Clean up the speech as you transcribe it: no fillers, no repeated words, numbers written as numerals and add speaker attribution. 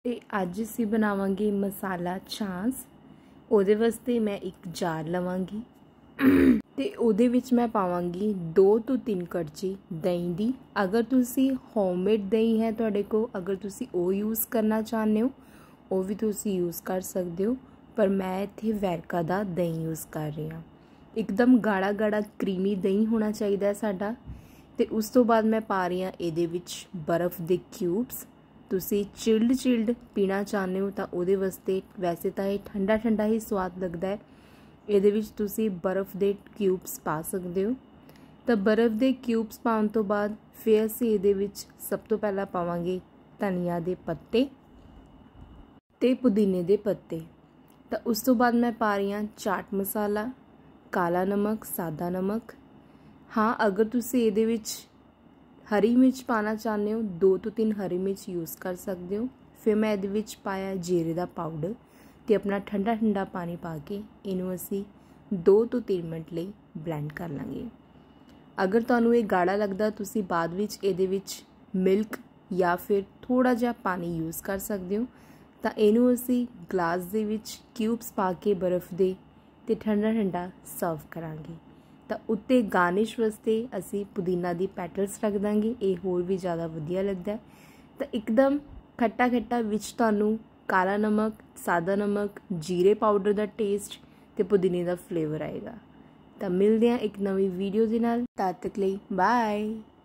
Speaker 1: ਤੇ ਅੱਜ ਅਸੀਂ ਬਣਾਵਾਂਗੇ ਮਸਾਲਾ ਛਾਂਸ। ਉਹਦੇ ਵਾਸਤੇ ਮੈਂ ਇੱਕ ਜਾਰ ਲਵਾਂਗੀ ਤੇ ਉਹਦੇ ਵਿੱਚ ਮੈਂ ਪਾਵਾਂਗੀ 2 ਤੋਂ 3 ਕੜਛੀ ਦਹੀਂ ਦੀ। ਅਗਰ ਤੁਸੀਂ ਹੋਮਮੇਡ ਦਹੀਂ ਹੈ ਤੁਹਾਡੇ ਕੋਲ, ਅਗਰ ਤੁਸੀਂ ਉਹ ਯੂਜ਼ ਕਰਨਾ ਚਾਹੁੰਦੇ ਹੋ ਉਹ ਵੀ ਤੁਸੀਂ ਯੂਜ਼ ਕਰ ਸਕਦੇ ਹੋ, ਪਰ ਮੈਂ ਇੱਥੇ ਵੈਰਕਾ ਦਾ ਦਹੀਂ ਯੂਜ਼ ਕਰ ਰਹੀ ਹਾਂ। ਇੱਕਦਮ ਗਾੜਾ ਗਾੜਾ ਕਰੀਮੀ ਦਹੀਂ ਹੋਣਾ ਚਾਹੀਦਾ ਸਾਡਾ। ਤੇ ਉਸ ਤੋਂ ਬਾਅਦ ਮੈਂ ਪਾ ਰਹੀ ਹਾਂ ਇਹਦੇ ਵਿੱਚ ਬਰਫ਼ ਦੇ ਕਿਊਬਸ। ਤੁਸੀਂ ਚਿਲਡ ਪੀਣਾ ਚਾਹੁੰਦੇ ਹੋ ਤਾਂ ਉਹਦੇ ਵਾਸਤੇ, ਵੈਸੇ ਤਾਂ ਇਹ ਠੰਡਾ ਠੰਡਾ ਹੀ ਸਵਾਦ ਲੱਗਦਾ ਹੈ, ਇਹਦੇ ਵਿੱਚ ਤੁਸੀਂ ਬਰਫ਼ ਦੇ ਕਿਊਬਸ ਪਾ ਸਕਦੇ ਹੋ। ਤਾਂ ਬਰਫ਼ ਦੇ ਕਿਊਬਸ ਪਾਉਣ ਤੋਂ ਬਾਅਦ ਫਿਰ ਅਸੀਂ ਇਹਦੇ ਵਿੱਚ ਸਭ ਤੋਂ ਪਹਿਲਾਂ ਪਾਵਾਂਗੇ ਧਨੀਆ ਦੇ ਪੱਤੇ ਤੇ ਪੁਦੀਨੇ ਦੇ ਪੱਤੇ। ਤਾਂ ਉਸ ਤੋਂ ਬਾਅਦ ਮੈਂ ਪਾ ਰਹੀ ਹਾਂ ਚਾਟ ਮਸਾਲਾ, ਕਾਲਾ ਨਮਕ, ਸਾਦਾ ਨਮਕ। ਹਾਂ, ਅਗਰ ਤੁਸੀਂ ਇਹਦੇ ਵਿੱਚ ਹਰੀ ਮਿਰਚ ਪਾਣਾ ਚਾਹੁੰਦੇ ਹੋ 2 ਤੋਂ 3 ਹਰੀ ਮਿਰਚ ਯੂਜ਼ ਕਰ ਸਕਦੇ ਹੋ। ਫਿਰ ਮੈਂ ਇਹਦੇ ਵਿੱਚ ਪਾਇਆ ਜੀਰੇ ਦਾ ਪਾਊਡਰ ਤੇ ਆਪਣਾ ਠੰਡਾ ਠੰਡਾ ਪਾਣੀ ਪਾ ਕੇ ਇਹਨੂੰ ਅਸੀਂ 2 ਤੋਂ 3 ਮਿੰਟ ਲਈ ਬਲੈਂਡ ਕਰ ਲਾਂਗੇ। ਅਗਰ ਤੁਹਾਨੂੰ ਇਹ ਗਾੜਾ ਲੱਗਦਾ ਤੁਸੀਂ ਬਾਅਦ ਵਿੱਚ ਇਹਦੇ ਵਿੱਚ ਮਿਲਕ ਜਾਂ ਫਿਰ ਥੋੜਾ ਜਿਹਾ ਪਾਣੀ ਯੂਜ਼ ਕਰ ਸਕਦੇ ਹੋ। ਤਾਂ ਇਹਨੂੰ ਅਸੀਂ ਗਲਾਸ ਦੇ ਵਿੱਚ ਕਿਊਬਸ ਪਾ ਕੇ ਬਰਫ਼ ਦੇ ਤੇ ਠੰਡਾ ਠੰਡਾ ਸਰਵ ਕਰਾਂਗੇ। ਤਾਂ ਉੱਤੇ ਗਾਰਨਿਸ਼ ਵਾਸਤੇ ਅਸੀਂ ਪੁਦੀਨਾ ਦੀ ਪੈਟਲਸ ਰੱਖ ਦਾਂਗੇ, ਇਹ ਹੋਰ ਵੀ ਜ਼ਿਆਦਾ ਵਧੀਆ ਲੱਗਦਾ ਹੈ। ਤਾਂ ਇੱਕਦਮ ਖੱਟਾ ਖੱਟਾ ਵਿੱਚ ਤੁਹਾਨੂੰ ਕਾਲਾ ਨਮਕ, ਸਾਦਾ ਨਮਕ, ਜੀਰੇ ਪਾਊਡਰ ਦਾ ਟੇਸਟ ਤੇ ਪੁਦੀਨੇ ਦਾ ਫਲੇਵਰ ਆਏਗਾ। ਤਾਂ ਮਿਲਦੇ ਹਾਂ ਇੱਕ ਨਵੀਂ ਵੀਡੀਓ ਦੇ ਨਾਲ, ਤਦ ਤੱਕ ਲਈ ਬਾਏ।